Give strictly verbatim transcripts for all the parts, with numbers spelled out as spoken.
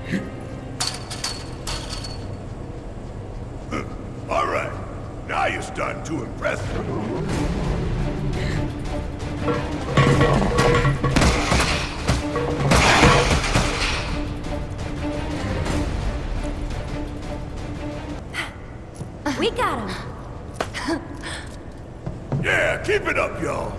All right. Now you're starting to impress me. We got him. Yeah, keep it up, y'all.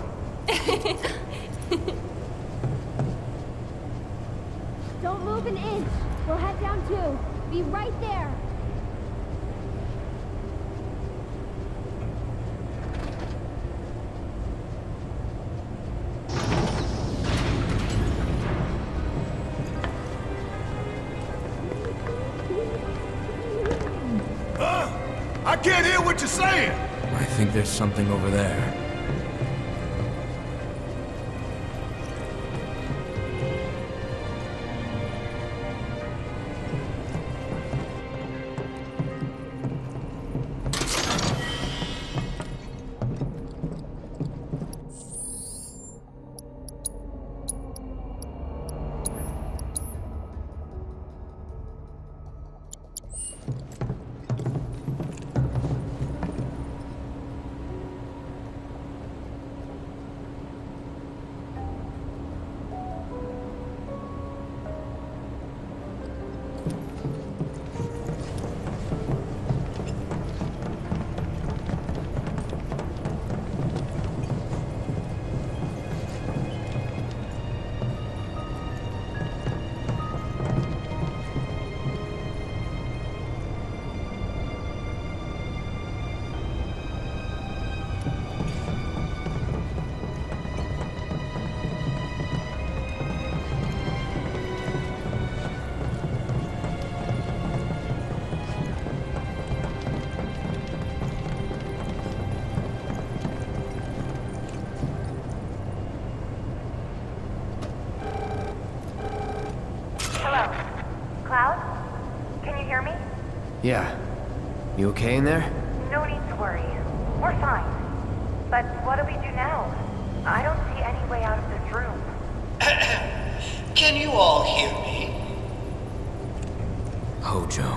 Don't move an inch. We'll head down too. Be right there. Huh? I can't hear what you're saying. I think there's something over there. Yeah. You okay in there? No need to worry. We're fine. But what do we do now? I don't see any way out of this room. Can you all hear me? Hojo.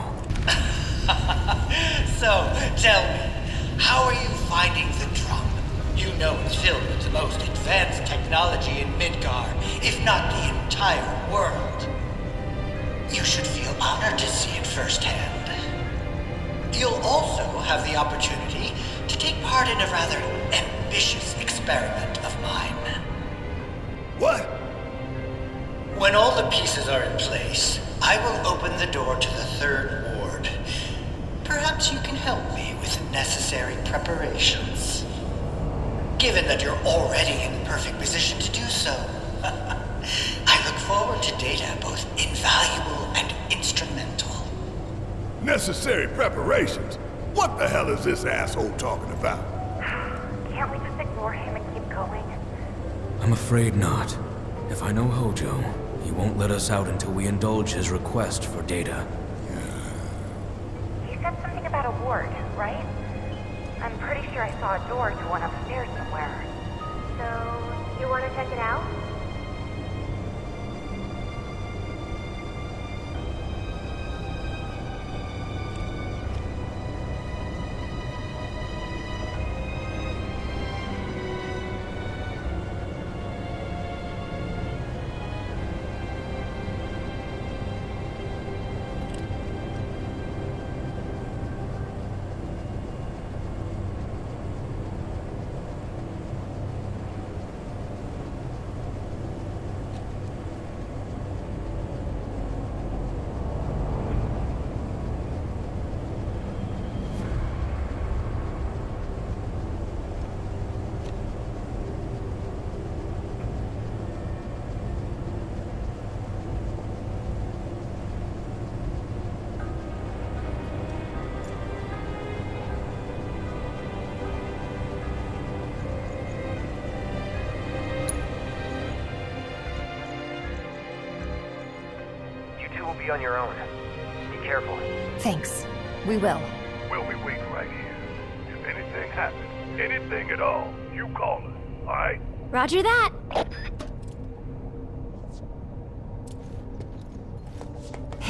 So, tell me, how are you finding the drum? You know it's filled with the most advanced technology in Midgar, if not the entire world. You should feel honored to see it firsthand. You'll also have the opportunity to take part in a rather ambitious experiment of mine. What? When all the pieces are in place, I will open the door to the third ward. Perhaps you can help me with the necessary preparations. Given that you're already in the perfect position to do so, I look forward to data both invaluable and instrumental. Necessary preparations? What the hell is this asshole talking about? Can't we just ignore him and keep going? I'm afraid not. If I know Hojo, he won't let us out until we indulge his request for data. He said something about a ward, right? I'm pretty sure I saw a door to one upstairs somewhere. So, you want to check it out? Be on your own. Be careful. Thanks. We will. We'll be waiting right here. If anything happens, anything at all, you call us, all right? Roger that.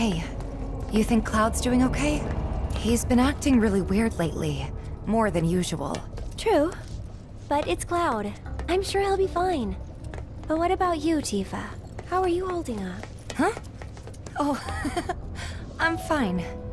Hey, you think Cloud's doing okay? He's been acting really weird lately. More than usual. True. But it's Cloud. I'm sure he'll be fine. But what about you, Tifa? How are you holding up? Huh? Oh, I'm fine.